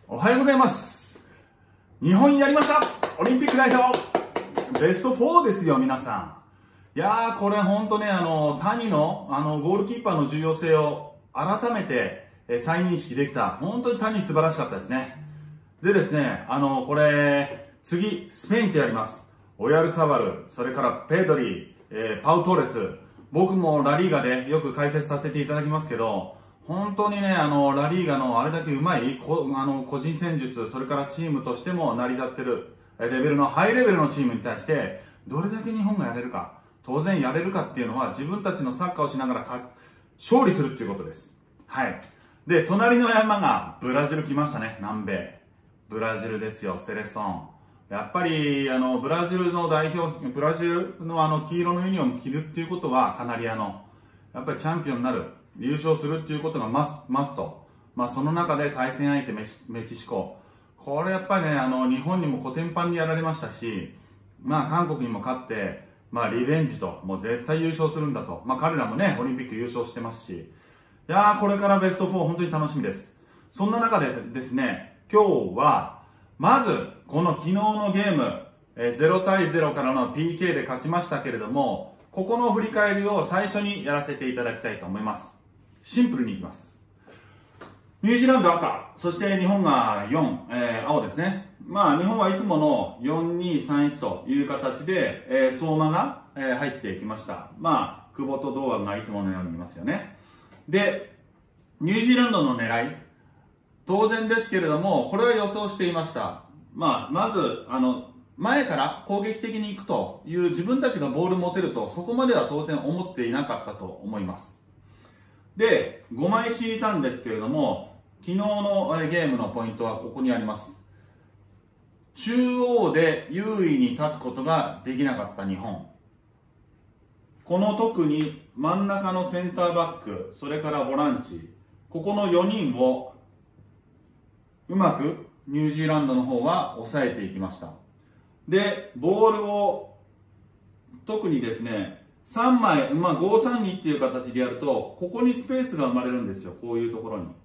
おはようございます。日本やりました。オリンピック代表ベスト4ですよ、皆さん。いやー、これ本当ね、谷の、ゴールキーパーの重要性を改めて、再認識できた。本当に谷素晴らしかったですね。でですね、これ、次、スペインとやります。オヤルサバル、それからペドリ、パウトレス。僕もラリーガでよく解説させていただきますけど、本当にね、ラリーガのあれだけうまい、個人戦術、それからチームとしても成り立ってる、レベルの、ハイレベルのチームに対して、どれだけ日本がやれるか、当然やれるかっていうのは、自分たちのサッカーをしながら勝利するっていうことです。はい。で、隣の山が、ブラジル来ましたね、南米。ブラジルですよ、セレソン。やっぱり、ブラジルの代表、ブラジルの黄色のユニフォーム着るっていうことは、カナリアの、やっぱりチャンピオンになる。優勝するっていうことがマスト。まあその中で対戦相手メキシコ。これやっぱりね、日本にもコテンパンにやられましたし、まあ韓国にも勝って、まあリベンジと、もう絶対優勝するんだと。まあ彼らもね、オリンピック優勝してますし。いやー、これからベスト4本当に楽しみです。そんな中でですね、今日は、まず、この昨日のゲーム、0対0からの PK で勝ちましたけれども、ここの振り返りを最初にやらせていただきたいと思います。シンプルにいきます。ニュージーランド赤、そして日本が4、青ですね。まあ日本はいつもの4-2-3-1という形で、相馬が、入っていきました。まあ、久保と堂安がいつものようにいますよね。で、ニュージーランドの狙い、当然ですけれども、これは予想していました。まあ、まず、前から攻撃的に行くという自分たちがボール持てると、そこまでは当然思っていなかったと思います。で、5枚敷いたんですけれども、昨日のゲームのポイントはここにあります。中央で優位に立つことができなかった日本。この特に真ん中のセンターバック、それからボランチ、ここの4人をうまくニュージーランドの方は抑えていきました。で、ボールを特にですね、3枚、まあ、5-3-2っていう形でやると、ここにスペースが生まれるんですよ。こういうところに。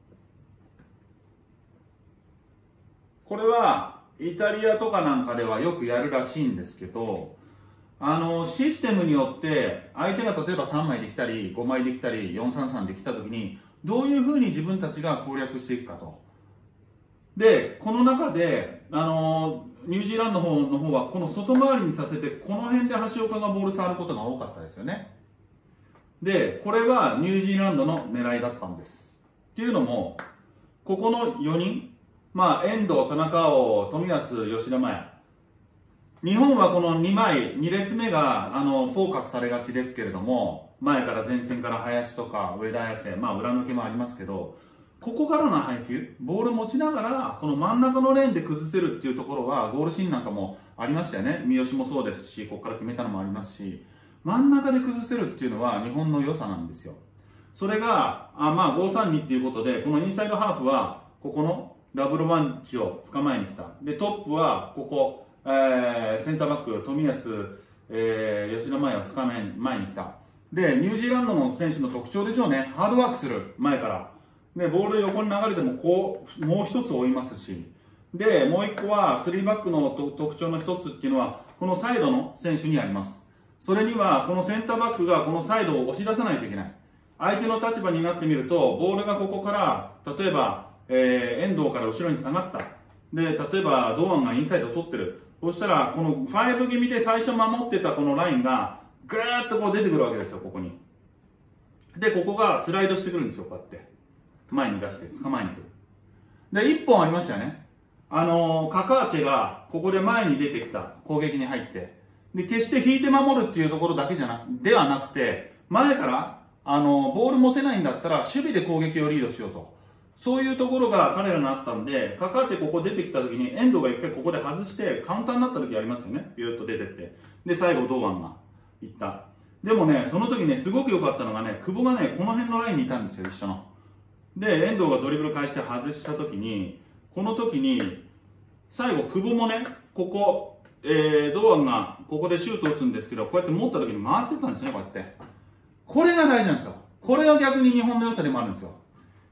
これは、イタリアとかなんかではよくやるらしいんですけど、システムによって、相手が例えば3枚できたり、5枚できたり、4-3-3できたときに、どういうふうに自分たちが攻略していくかと。で、この中で、ニュージーランドの方はこの外回りにさせて、この辺で橋岡がボール触ることが多かったですよね。で、これがニュージーランドの狙いだったんです。っていうのも、ここの4人、まあ、遠藤、田中碧、冨安、吉田麻也。日本はこの2枚、2列目が、フォーカスされがちですけれども、前から前線から林とか上田綺世、まあ、裏抜けもありますけど、ここからの配球、ボール持ちながら、この真ん中のレーンで崩せるっていうところは、ゴールシーンなんかもありましたよね。三好もそうですし、ここから決めたのもありますし、真ん中で崩せるっていうのは日本の良さなんですよ。それが、まあ、5-3-2っていうことで、このインサイドハーフは、ここのダブルワンチを捕まえに来た。で、トップは、ここ、センターバック、冨安、吉田麻也を捕まえ前に来た。で、ニュージーランドの選手の特徴でしょうね。ハードワークする、前から。で、ボール横に流れてもこう、もう一つ追いますし。で、もう一個は、3バックの特徴の一つっていうのは、このサイドの選手にあります。それには、このセンターバックがこのサイドを押し出さないといけない。相手の立場になってみると、ボールがここから、例えば、遠藤から後ろに下がった。で、例えば、堂安がインサイドを取ってる。そしたら、この5気味で最初守ってたこのラインが、ぐーっとこう出てくるわけですよ、ここに。で、ここがスライドしてくるんですよ、こうやって。前に出して捕まえに来る。で、1本ありましたよね。カカーチェがここで前に出てきた攻撃に入って、で、決して引いて守るっていうところだけではなくて、前から、ボール持てないんだったら守備で攻撃をリードしようと。そういうところが彼らがあったんで、カカーチェここ出てきた時に遠藤が一回ここで外してカウンターになった時ありますよね。ビューッと出てって。で、最後堂安が行った。でもね、その時ね、すごく良かったのがね、久保がね、この辺のラインにいたんですよ、一緒の。で、遠藤がドリブル返して外したときに、この時に、最後、久保もね、ここ、堂安がここでシュート打つんですけど、こうやって持った時に回ってたんですね、こうやって。これが大事なんですよ。これが逆に日本の良さでもあるんですよ。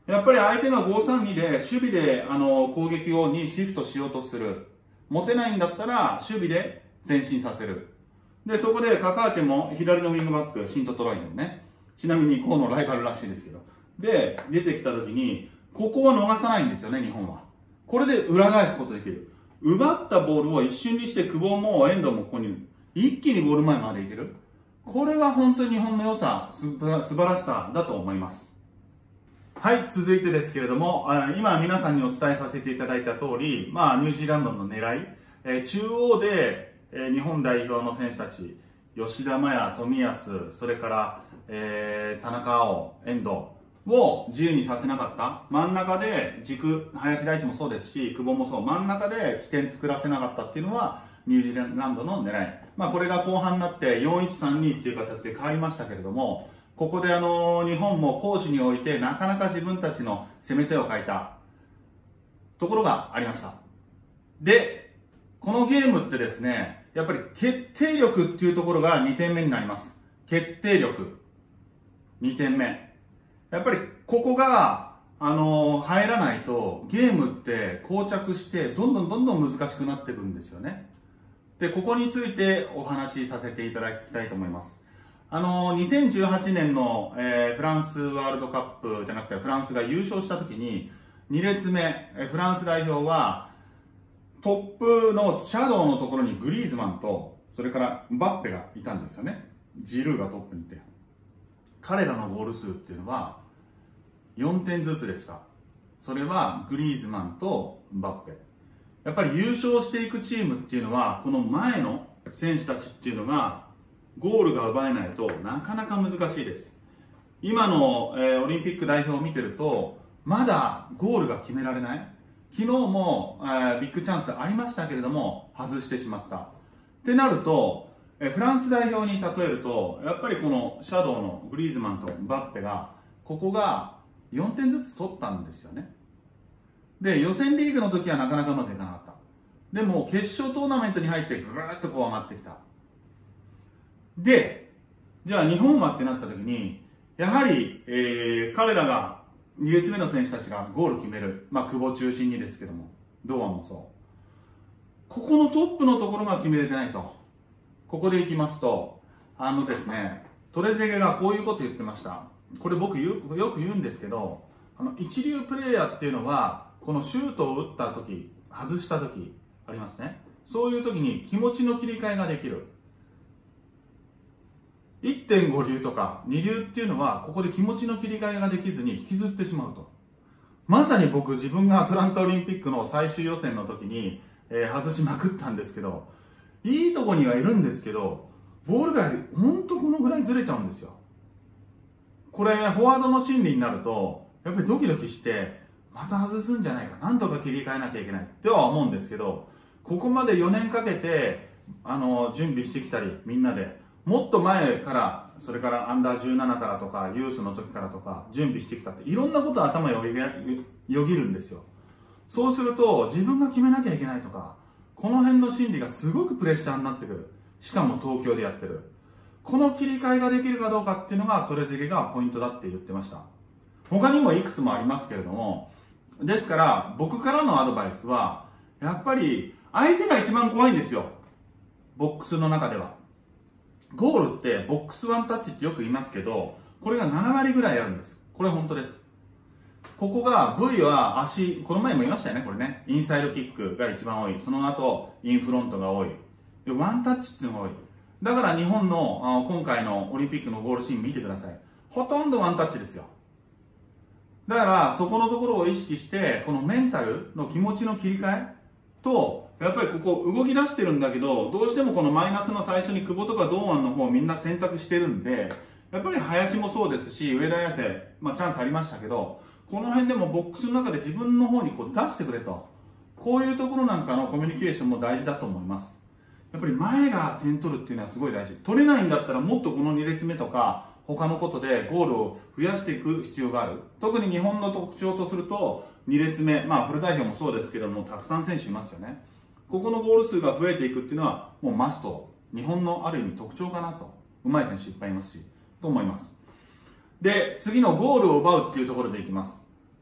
やっぱり相手が5-3-2で守備で攻撃にシフトしようとする。持てないんだったら守備で前進させる。で、そこでカカーチェも左のウィングバック、シントトロインね。ちなみにこのライバルらしいですけど。で、出てきた時に、ここは逃さないんですよね、日本は。これで裏返すことできる。奪ったボールを一瞬にして久保も遠藤もここに一気にゴール前までいける。これが本当に日本の良さ、素晴らしさだと思います。はい、続いてですけれども、今皆さんにお伝えさせていただいた通り、ニュージーランドの狙い、中央で、日本代表の選手たち、吉田麻也、冨安、それから、田中碧、遠藤を自由にさせなかった。真ん中で軸、林大地もそうですし、久保もそう、真ん中で起点作らせなかったっていうのは、ニュージーランドの狙い。これが後半になって 4-1-3-2 っていう形で変わりましたけれども、ここで日本も攻守においてなかなか自分たちの攻め手を欠いたところがありました。で、このゲームってですね、やっぱり決定力っていうところが2点目になります。決定力。2点目。やっぱりここが、入らないとゲームって膠着してどんどん難しくなっていくんですよね。で、ここについてお話しさせていただきたいと思います。2018年の、フランスワールドカップじゃなくてフランスが優勝した時に、2列目、フランス代表は、トップのシャドウのところにグリーズマンと、それからバッペがいたんですよね。ジルーがトップにいて。彼らのゴール数っていうのは、4点ずつでした。それはグリーズマンとバッペ。やっぱり優勝していくチームっていうのは、この前の選手たちっていうのが、ゴールが奪えないとなかなか難しいです。今の、オリンピック代表を見てると、まだゴールが決められない。昨日も、ビッグチャンスありましたけれども、外してしまった。ってなると、フランス代表に例えると、やっぱりこのシャドウのグリーズマンとバッペが、ここが4点ずつ取ったんですよね。で、予選リーグの時はなかなかうまくいかなかった。でも、決勝トーナメントに入ってぐーっとこう上がってきた。で、じゃあ日本はってなった時に、やはり、彼らが2列目の選手たちがゴール決める。久保中心にですけども、堂安もそう。ここのトップのところが決めれてないと。ここでいきますと、ですね、トレゼゲがこういうこと言ってました。これ僕よく言うんですけど、一流プレイヤーっていうのは、このシュートを打った時、外した時、ありますね。そういう時に気持ちの切り替えができる。1.5 流とか2流っていうのは、ここで気持ちの切り替えができずに引きずってしまうと。まさに僕自分がアトランタオリンピックの最終予選の時に、外しまくったんですけど、いいとこにはいるんですけど、ボールがほんとこのぐらいずれちゃうんですよ。これ、フォワードの心理になると、やっぱりドキドキして、また外すんじゃないか、なんとか切り替えなきゃいけないっては思うんですけど、ここまで4年かけて、準備してきたり、みんなで、もっと前から、それからアンダー17からとか、ユースの時からとか、準備してきたって、いろんなこと頭よぎるんですよ。そうすると、自分が決めなきゃいけないとか、この辺の心理がすごくプレッシャーになってくる。しかも東京でやってる。この切り替えができるかどうかっていうのがトレゼゲがポイントだって言ってました。他にもいくつもありますけれども、ですから僕からのアドバイスは、やっぱり相手が一番怖いんですよ。ボックスの中では。ゴールってボックスワンタッチってよく言いますけど、これが7割ぐらいあるんです。これ本当です。ここが V は足、この前も言いましたよね、これね。インサイドキックが一番多い。その後、インフロントが多い。で、ワンタッチっていうのが多い。だから日本の今回のオリンピックのゴールシーン見てください。ほとんどワンタッチですよ。だからそこのところを意識して、このメンタルの気持ちの切り替えと、やっぱりここ動き出してるんだけど、どうしてもこのマイナスの最初に久保とか堂安の方をみんな選択してるんで、やっぱり林もそうですし、上田綺世、チャンスありましたけど、この辺でもボックスの中で自分の方にこう出してくれと。こういうところなんかのコミュニケーションも大事だと思います。やっぱり前が点取るっていうのはすごい大事。取れないんだったらもっとこの2列目とか他のことでゴールを増やしていく必要がある。特に日本の特徴とすると2列目、フル代表もそうですけども、たくさん選手いますよね。ここのゴール数が増えていくっていうのはもうマスト。日本のある意味特徴かなと。上手い選手いっぱいいますし、と思います。で、次のゴールを奪うっていうところでいきます。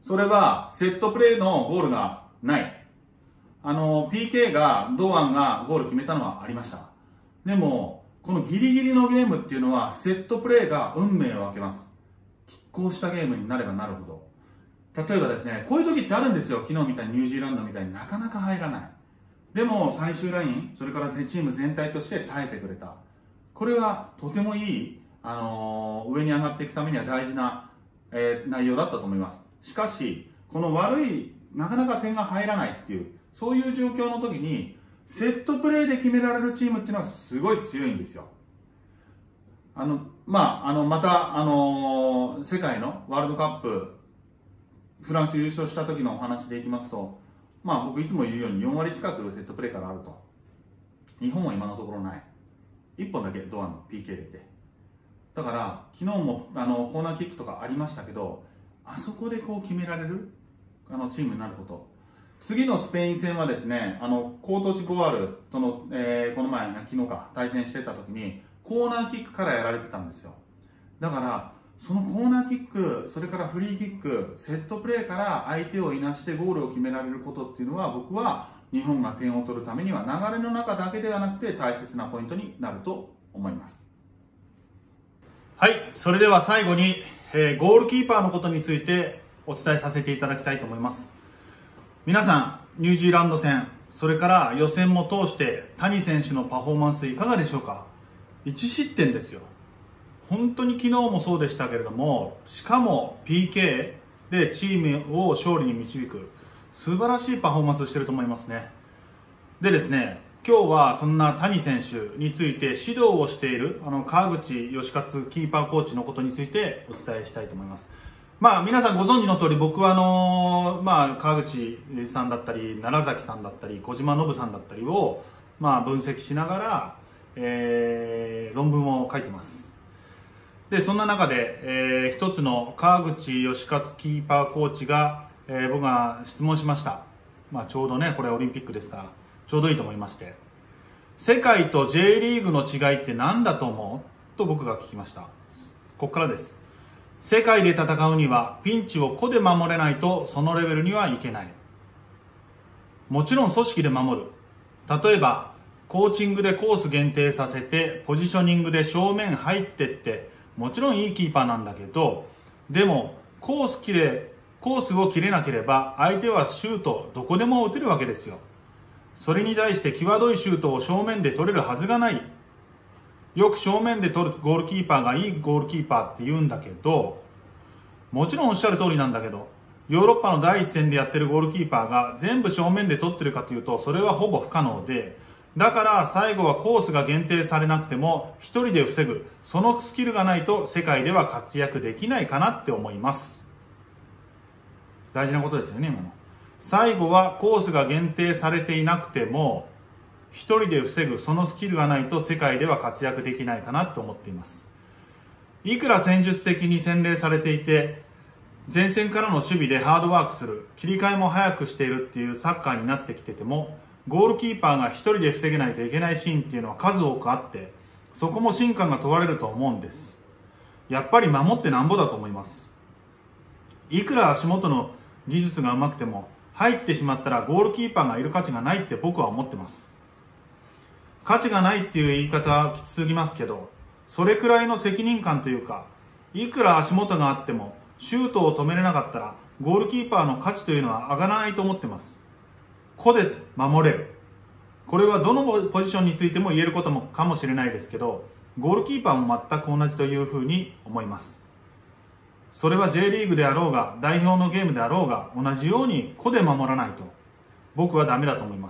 それはセットプレーのゴールがない。PK が、堂安がゴール決めたのはありました。でも、このギリギリのゲームっていうのは、セットプレーが運命を分けます。拮抗したゲームになればなるほど。例えばですね、こういう時ってあるんですよ。昨日みたいにニュージーランドみたいになかなか入らない。でも、最終ライン、それからチーム全体として耐えてくれた。これはとてもいい、上に上がっていくためには大事な、内容だったと思います。しかし、この悪い、なかなか点が入らないっていう、そういう状況の時に、セットプレーで決められるチームっていうのはすごい強いんですよ。また、世界のワールドカップ、フランス優勝した時のお話でいきますと、僕いつも言うように4割近くセットプレーからあると。日本は今のところない。1本だけ堂安の PK 入れて。だから、昨日もコーナーキックとかありましたけど、あそこでこう決められるチームになること。次のスペイン戦はですね、コートジボワールとの、この前、昨日か、対戦してた時に、コーナーキックからやられてたんですよ。だから、そのコーナーキック、それからフリーキック、セットプレーから相手をいなしてゴールを決められることっていうのは、僕は日本が点を取るためには流れの中だけではなくて大切なポイントになると思います。はい、それでは最後に、ゴールキーパーのことについてお伝えさせていただきたいと思います。皆さん、ニュージーランド戦、それから予選も通して谷選手のパフォーマンスいかがでしょうか。1失点ですよ。本当に昨日もそうでしたけれども、しかも PK でチームを勝利に導く素晴らしいパフォーマンスをしていると思いますね。でですね、今日はそんな谷選手について指導をしている川口義勝キーパーコーチのことについてお伝えしたいと思います。皆さんご存知の通り、僕は川口さんだったり楢崎さんだったり小島信さんだったりを分析しながら、論文を書いてます。でそんな中で、一つの川口義勝キーパーコーチが、僕が質問しました。ちょうどねこれオリンピックですからちょうどいいと思いまして、世界と J リーグの違いって何だと思うと僕が聞きました。ここからです。世界で戦うにはピンチを個で守れないとそのレベルにはいけない。もちろん組織で守る。例えばコーチングでコース限定させてポジショニングで正面入ってってもちろんいいキーパーなんだけど、でもコースを切れなければ相手はシュートどこでも打てるわけですよ。それに対して際どいシュートを正面で取れるはずがない。よく正面で取るゴールキーパーがいいゴールキーパーって言うんだけど、もちろんおっしゃる通りなんだけど、ヨーロッパの第一線でやってるゴールキーパーが全部正面で取ってるかというとそれはほぼ不可能で、だから最後はコースが限定されなくても一人で防ぐ、そのスキルがないと世界では活躍できないかなって思います。大事なことですよね今の。最後はコースが限定されていなくても一人で防ぐ、そのスキルがないと世界では活躍できないかなと思っています。いくら戦術的に洗練されていて前線からの守備でハードワークする、切り替えも早くしているっていうサッカーになってきてても、ゴールキーパーが一人で防げないといけないシーンっていうのは数多くあって、そこも進化が問われると思うんです。やっぱり守ってなんぼだと思います。いくら足元の技術が上手くても入ってしまったらゴールキーパーがいる価値がないって僕は思ってます。価値がないっていう言い方はきつすぎますけど、それくらいの責任感というか、いくら足元があってもシュートを止めれなかったらゴールキーパーの価値というのは上がらないと思ってます。個で守れる。これはどのポジションについても言えることもかもしれないですけど、ゴールキーパーも全く同じというふうに思います。それは J リーグであろうが代表のゲームであろうが同じように個で守らないと僕はダメだと思います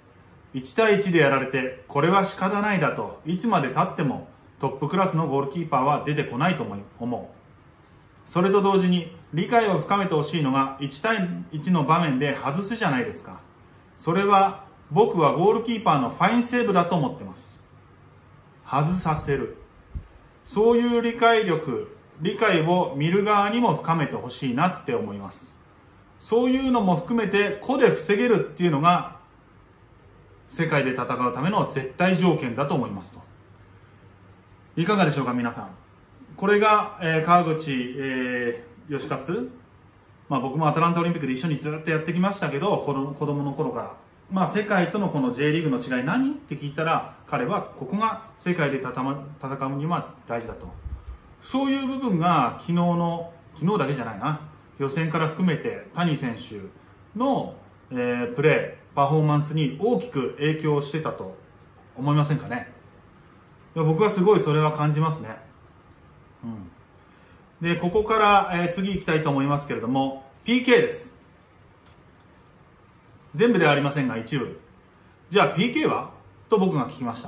。1対1でやられてこれは仕方ないだといつまで経ってもトップクラスのゴールキーパーは出てこないと思う。それと同時に理解を深めてほしいのが1対1の場面で外すじゃないですか。それは僕はゴールキーパーのファインセーブだと思ってます。外させる。そういう理解を見る側にも深めてほしいなって思います。そういうのも含めて個で防げるっていうのが世界で戦うための絶対条件だと思いますと。いかがでしょうか皆さん。これが、川口、義勝僕もアトランタオリンピックで一緒にずっとやってきましたけど、子供の頃から。世界とのこの J リーグの違い何って聞いたら、彼はここが世界で戦うには大事だと。そういう部分が昨日だけじゃないな。予選から含めて谷選手の、プレー、パフォーマンスに大きく影響してたと思いませんかね。僕はすごいそれは感じますね。で、ここから、次行きたいと思いますけれども、PK です。全部ではありませんが一部。じゃあ PK はと僕が聞きました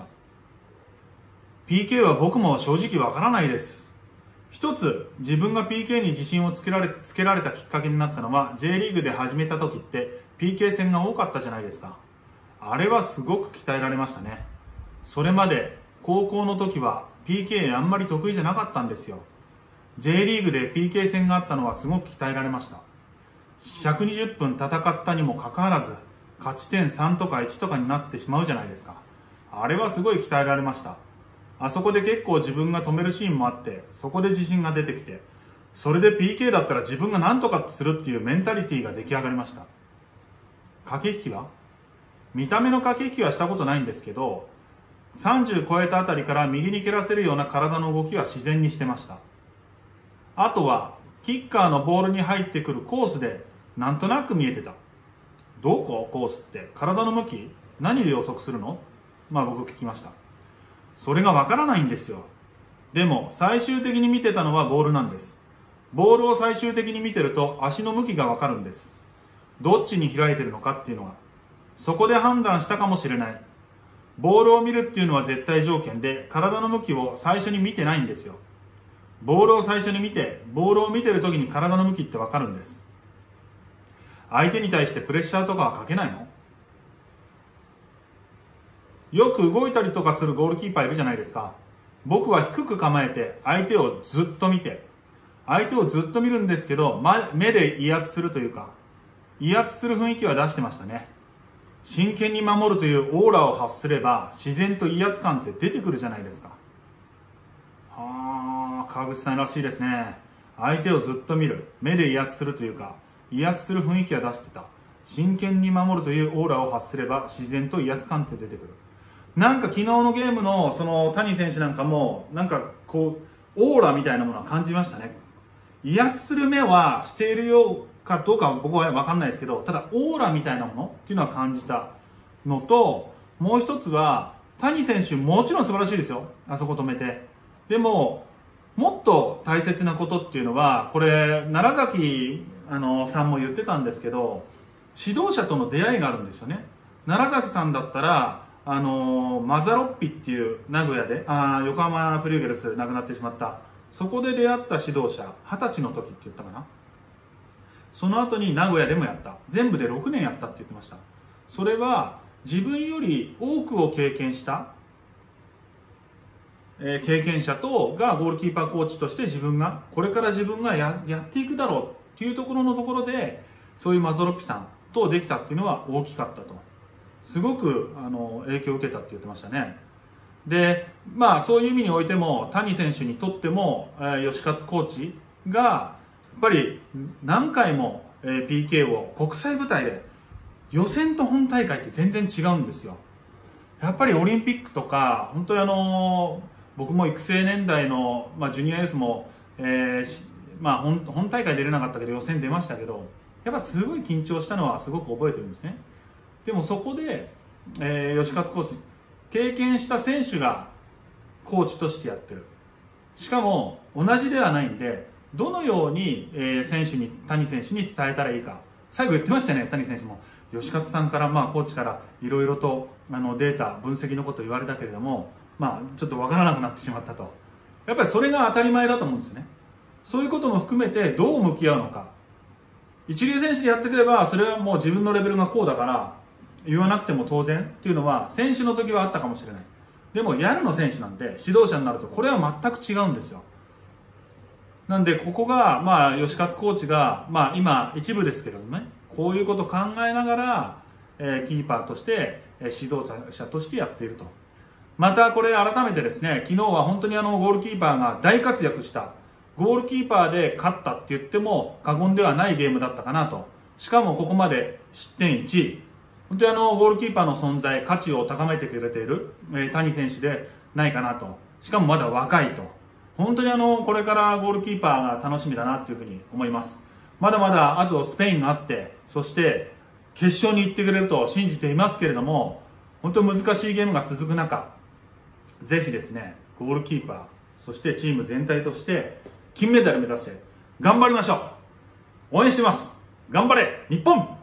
。PK は僕も正直わからないです。一つ、自分が PK に自信をつけられたきっかけになったのは、J リーグで始めた時って PK 戦が多かったじゃないですか。あれはすごく鍛えられましたね。それまで高校の時は PK あんまり得意じゃなかったんですよ。J リーグで PK 戦があったのはすごく鍛えられました。120分戦ったにもかかわらず、勝ち点3とか1とかになってしまうじゃないですか。あれはすごい鍛えられました。あそこで結構自分が止めるシーンもあって、そこで自信が出てきて、それで PK だったら自分が何とかするっていうメンタリティが出来上がりました。駆け引きは見た目の駆け引きはしたことないんですけど、30超えたあたりから右に蹴らせるような体の動きは自然にしてました。あとは、キッカーのボールに入ってくるコースで、なんとなく見えてた。どこコースって。体の向き何で予測するの僕聞きました。それがわからないんですよ。でも、最終的に見てたのはボールなんです。ボールを最終的に見てると、足の向きがわかるんです。どっちに開いてるのかっていうのが。そこで判断したかもしれない。ボールを見るっていうのは絶対条件で、体の向きを最初に見てないんですよ。ボールを最初に見て、ボールを見てる時に体の向きってわかるんです。相手に対してプレッシャーとかはかけないの？よく動いたりとかするゴールキーパーいるじゃないですか。僕は低く構えて、相手をずっと見るんですけど、目で威圧するというか、威圧する雰囲気は出してましたね。真剣に守るというオーラを発すれば、自然と威圧感って出てくるじゃないですか。川口さんらしいですね。相手をずっと見る。目で威圧するというか、威圧する雰囲気は出してた。真剣に守るというオーラを発すれば、自然と威圧感って出てくる。昨日のゲームのその谷選手なんかも、オーラみたいなものは感じましたね。威圧する目はしているようかどうかは僕はわかんないですけど、ただオーラみたいなものっていうのは感じたのと、もう一つは、谷選手もちろん素晴らしいですよ。あそこ止めて。でも、もっと大切なことっていうのは、これ、楢崎さんも言ってたんですけど、指導者との出会いがあるんですよね。楢崎さんだったら、マザロッピっていう名古屋で、横浜フリューゲルス亡くなってしまった。そこで出会った指導者、20歳の時って言ったかな。その後に名古屋でもやった。全部で6年やったって言ってました。それは、自分より多くを経験した、経験者がゴールキーパーコーチとしてこれから自分がやっていくだろうっていうところで、そういうマゾロッピさんとできたっていうのは大きかったと。すごく影響を受けたって言ってましたね。で、そういう意味においても、谷選手にとっても、吉勝コーチが、やっぱり何回も PK を国際舞台で、予選と本大会って全然違うんですよ。やっぱりオリンピックとか、本当に僕も育成年代の、ジュニアエースも、本大会出れなかったけど予選出ましたけど、やっぱすごい緊張したのはすごく覚えてるんですね。でもそこで、吉勝コーチ、経験した選手がコーチとしてやってる。しかも同じではないんで、どのように、谷選手に伝えたらいいか。最後言ってましたね、谷選手も。吉勝さんから、コーチからいろいろとデータ、分析のことを言われたけれども、ちょっとわからなくなってしまったと。やっぱりそれが当たり前だと思うんですね。そういうことも含めてどう向き合うのか。一流選手でやってくれば、それはもう自分のレベルがこうだから、言わなくても当然っていうのは、選手の時はあったかもしれない。でも、やるの選手なんで、指導者になると、これは全く違うんですよ。なんで、ここが、吉勝コーチが、今、一部ですけれどもね、こういうことを考えながら、キーパーとして、指導者としてやっていると。また、これ改めてですね、昨日は本当にゴールキーパーが大活躍した。 ゴールキーパーで勝ったって言っても過言ではないゲームだったかなと。しかもここまで失点1。本当にゴールキーパーの存在、価値を高めてくれている、谷選手でないかなと。しかもまだ若いと。本当にこれからゴールキーパーが楽しみだなっていうふうに思います。まだまだあとスペインがあって、そして決勝に行ってくれると信じていますけれども、本当に難しいゲームが続く中、ぜひですね、ゴールキーパー、そしてチーム全体として金メダル目指して頑張りましょう。応援してます。頑張れ日本。